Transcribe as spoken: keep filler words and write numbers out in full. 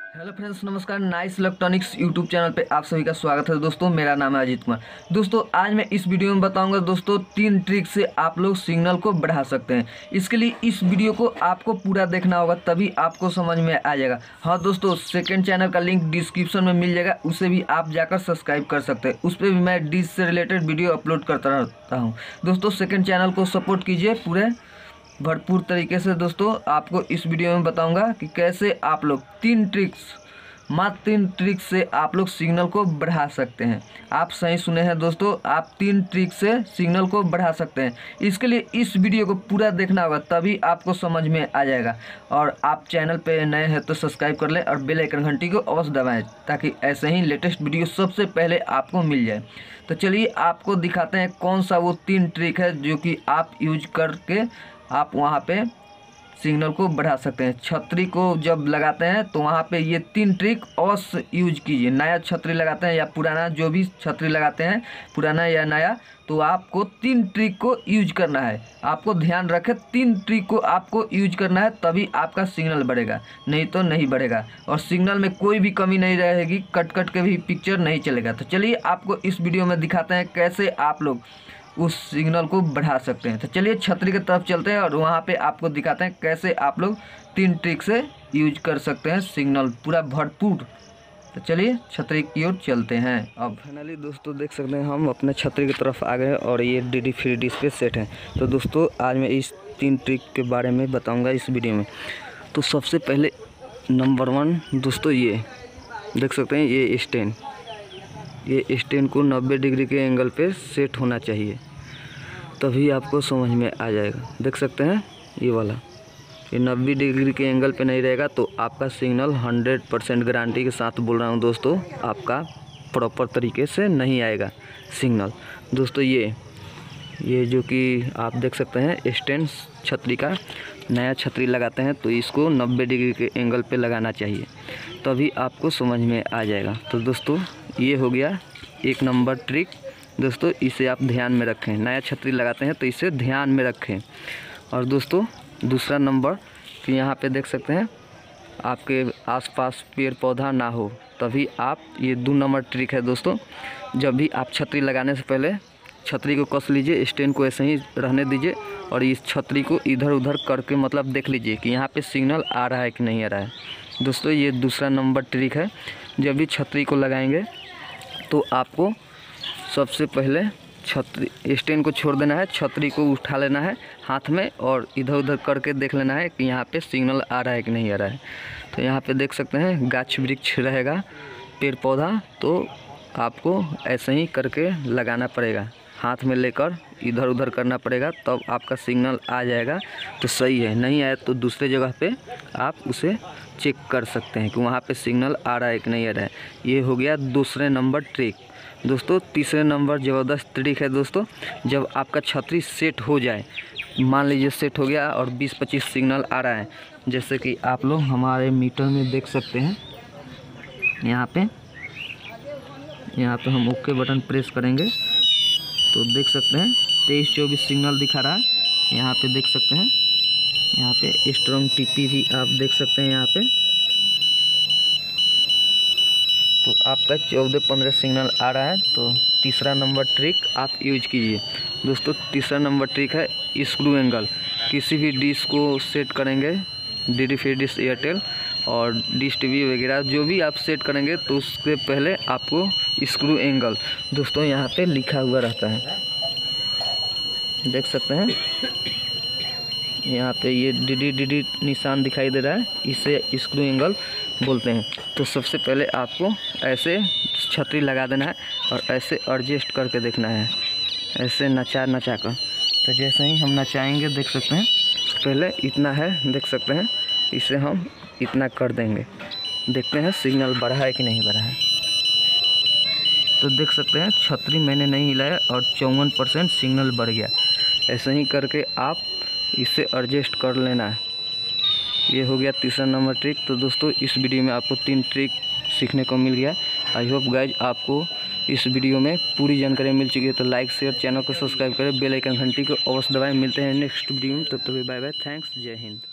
Hello friends, नमस्कार। Nice Electronics YouTube channel पे आप सभी का स्वागत है। दोस्तों मेरा नाम है अजीत कुमार। दोस्तों आज मैं इस वीडियो में बताऊंगा दोस्तों तीन ट्रिक से आप लोग सिग्नल को बढ़ा सकते हैं। इसके लिए इस वीडियो को आपको पूरा देखना होगा, तभी आपको समझ में आ जाएगा। हाँ दोस्तों, सेकंड चैनल का लिंक डिस्क्रिप्शन में मिल जाएगा, उसे भी आप जाकर सब्सक्राइब कर सकते हैं। उस पर भी मैं डिश से रिलेटेड वीडियो अपलोड करता रहता हूँ। दोस्तों सेकेंड चैनल को सपोर्ट कीजिए पूरे भरपूर तरीके से। दोस्तों आपको इस वीडियो में बताऊंगा कि कैसे आप लोग तीन ट्रिक्स मात्र तीन ट्रिक से आप लोग सिग्नल को बढ़ा सकते हैं। आप सही सुने हैं दोस्तों, आप तीन ट्रिक से सिग्नल को बढ़ा सकते हैं। इसके लिए इस वीडियो को पूरा देखना होगा, तभी आपको समझ में आ जाएगा। और आप चैनल पे नए हैं तो सब्सक्राइब कर लें और बेल आइकन घंटी को अवश्य दबाएं, ताकि ऐसे ही लेटेस्ट वीडियो सबसे पहले आपको मिल जाए। तो चलिए आपको दिखाते हैं कौन सा वो तीन ट्रिक है जो कि आप यूज करके आप वहाँ पे सिग्नल को बढ़ा सकते हैं। छतरी को जब लगाते हैं तो वहाँ पे ये तीन ट्रिक अवश्य यूज कीजिए। नया छतरी लगाते हैं या पुराना, जो भी छतरी लगाते हैं पुराना या नया, तो आपको तीन ट्रिक को यूज करना है। आपको ध्यान रखें, तीन ट्रिक को आपको यूज करना है, तभी आपका सिग्नल बढ़ेगा, नहीं तो नहीं बढ़ेगा। और सिग्नल में कोई भी कमी नहीं रहेगी, कट कट के भी पिक्चर नहीं चलेगा। तो चलिए आपको इस वीडियो में दिखाते हैं कैसे आप लोग उस सिग्नल को बढ़ा सकते हैं। तो चलिए छतरी की तरफ चलते हैं और वहाँ पे आपको दिखाते हैं कैसे आप लोग तीन ट्रिक से यूज कर सकते हैं सिग्नल पूरा भरपूर। तो चलिए छतरी की ओर चलते हैं। अब फाइनली दोस्तों देख सकते हैं हम अपने छतरी की तरफ आ गए और ये डी डी फ्री डिश पे सेट है। तो दोस्तों आज मैं इस तीन ट्रिक के बारे में बताऊँगा इस वीडियो में। तो सबसे पहले नंबर वन दोस्तों, ये देख सकते हैं ये स्टैंड, ये स्टैंड को नब्बे डिग्री के एंगल पे सेट होना चाहिए, तभी आपको समझ में आ जाएगा। देख सकते हैं ये वाला, ये नब्बे डिग्री के एंगल पे नहीं रहेगा तो आपका सिग्नल हंड्रेड परसेंट गारंटी के साथ बोल रहा हूँ दोस्तों, आपका प्रॉपर तरीके से नहीं आएगा सिग्नल। दोस्तों ये ये जो कि आप देख सकते हैं स्टैंड छतरी का, नया छतरी लगाते हैं तो इसको नब्बे डिग्री के एंगल पे लगाना चाहिए, तभी आपको समझ में आ जाएगा। तो दोस्तों ये हो गया एक नंबर ट्रिक। दोस्तों इसे आप ध्यान में रखें, नया छतरी लगाते हैं तो इसे ध्यान में रखें। और दोस्तों दूसरा नंबर कि यहाँ पे देख सकते हैं आपके आसपास पेड़ पौधा ना हो, तभी आप, ये दो नंबर ट्रिक है दोस्तों। जब भी आप छतरी लगाने से पहले छतरी को कस लीजिए, स्टैंड को ऐसे ही रहने दीजिए और इस छतरी को इधर उधर करके मतलब देख लीजिए कि यहाँ पे सिग्नल आ रहा है कि नहीं आ रहा है। दोस्तों ये दूसरा नंबर ट्रिक है। जब भी छतरी को लगाएंगे तो आपको सबसे पहले छतरी स्टैंड को छोड़ देना है, छतरी को उठा लेना है हाथ में और इधर उधर करके देख लेना है कि यहाँ पे सिग्नल आ रहा है कि नहीं आ रहा है। तो यहाँ पे देख सकते हैं गाछ वृक्ष रहेगा, पेड़ पौधा, तो आपको ऐसे ही करके लगाना पड़ेगा, हाथ में लेकर इधर उधर करना पड़ेगा, तब आपका सिग्नल आ जाएगा तो सही है। नहीं आए तो दूसरे जगह पे आप उसे चेक कर सकते हैं कि वहाँ पे सिग्नल आ रहा है कि नहीं आ रहा है। ये हो गया दूसरे नंबर ट्रिक। दोस्तों तीसरे नंबर ज़बरदस्त ट्रिक है दोस्तों, जब आपका छतरी सेट हो जाए, मान लीजिए सेट हो गया और बीस पच्चीस सिग्नल आ रहा है, जैसे कि आप लोग हमारे मीटर में देख सकते हैं। यहाँ पे यहाँ पे हम ओके बटन प्रेस करेंगे तो देख सकते हैं तेईस चौबीस सिग्नल दिखा रहा है। यहाँ पे देख सकते हैं, यहाँ पे स्ट्रॉन्ग टीपी भी आप देख सकते हैं यहाँ पे, तो आपका चौदह पंद्रह सिग्नल आ रहा है। तो तीसरा नंबर ट्रिक आप यूज कीजिए। दोस्तों तीसरा नंबर ट्रिक है स्क्रू एंगल। किसी भी डिश को सेट करेंगे, डी डी फ्री डिश एयरटेल और डिश टीवी वगैरह जो भी आप सेट करेंगे, तो उसके पहले आपको स्क्रू एंगल दोस्तों यहाँ पे लिखा हुआ रहता है, देख सकते हैं यहाँ पे ये डी डी डी डी निशान दिखाई दे रहा है, इसे स्क्रू एंगल बोलते हैं। तो सबसे पहले आपको ऐसे छतरी लगा देना है और ऐसे एडजस्ट करके देखना है, ऐसे नचा नचा कर। तो जैसे ही हम नचाएंगे देख सकते हैं, पहले इतना है देख सकते हैं, इसे हम इतना कर देंगे, देखते हैं सिग्नल बढ़ा है कि नहीं बढ़ा है। तो देख सकते हैं छतरी मैंने नहीं हिलाया और चौवन परसेंट सिग्नल बढ़ गया। ऐसे ही करके आप इसे एडजस्ट कर लेना है। ये हो गया तीसरा नंबर ट्रिक। तो दोस्तों इस वीडियो में आपको तीन ट्रिक सीखने को मिल गया। आई होप गाइज आपको इस वीडियो में पूरी जानकारी मिल चुकी है। तो लाइक शेयर, चैनल को सब्सक्राइब करें, बेल आइकन घंटी को अवश्य दबाएं। मिलते हैं नेक्स्ट वीडियो में, तब तक बाय बाय, थैंक्स, जय हिंद।